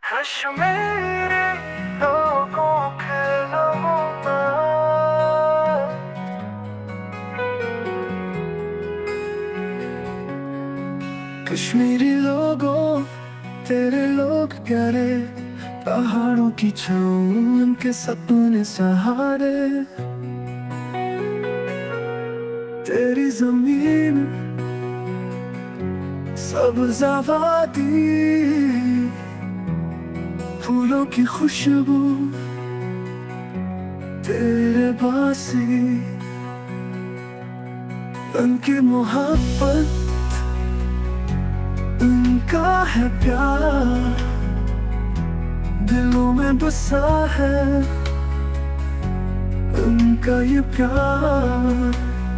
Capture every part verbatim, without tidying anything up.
कश्मीरी लोगों के नमूना। कश्मीरी लोगों तेरे लोग प्यारे, पहाड़ों की छाँव उनके सपने सहारे। तेरी जमीन सब्ज़ आबादी, फूलों की खुशबू तेरे बासी। उनकी मोहब्बत उनका है प्यार, दिलों में बसा है उनका ये प्यार।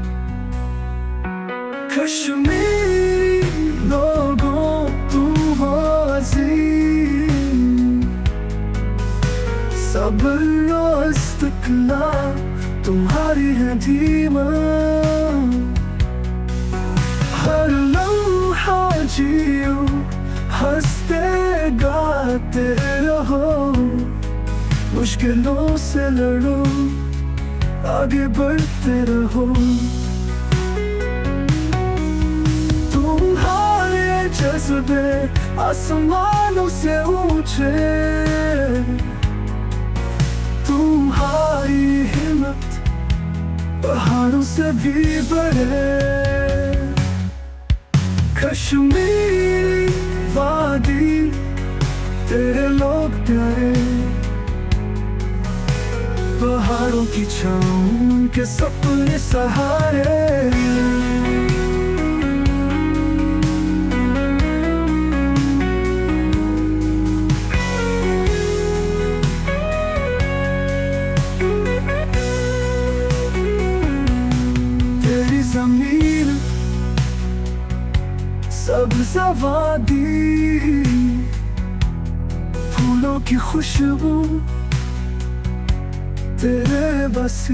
कश्मीरी लोगों तुम हो अजीम, सब्र और इस्तिक़लाल तुम्हारी है धीमा। हर लम्हा जियो हंसते गाते रहो, मुश्किलों से लड़ो आगे बढ़ते रहो। तुम्हारे जज्बे आसमानों से ऊंचे, तुम्हारी हिम्मत पहाड़ों से भी बड़े। कश्मीरी वादी तेरे लोग प्यारे, पहाड़ों की छाँव उनके सपने सहारे। तेरी जमीन सब्ज़ आबादी, फूलों की खुशबू तेरे बसी।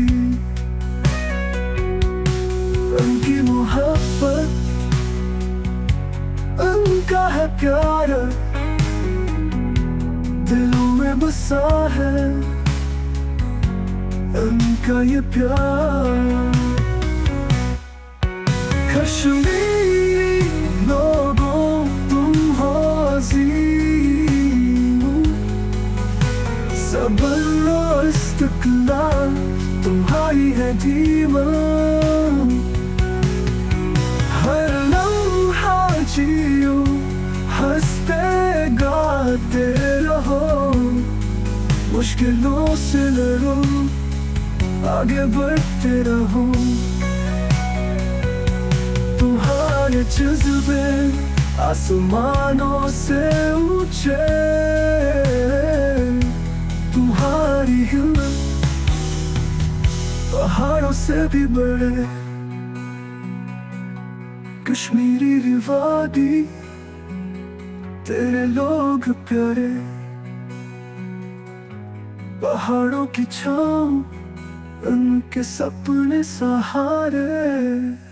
उनकी मोहब्बत उनका है प्यार, दिलों में बसा है उनका ये प्यार। कश्मीरी लोगों तुम हो अजीम, सब्र और इस्तिक़लाल तुम्हारी है धीमा। हर लम्हा जियो हंसते गाते रहो, मुश्किलों से लड़ो आगे बढ़ते रहो। तुम्हारे जज्बे आसमानों से ऊंचे, तुम्हारी हिम्मत पहाड़ों से भी बड़े। कश्मीरी वादी तेरे लोग प्यारे, पहाड़ों की छाँव उनके सपने सहारे।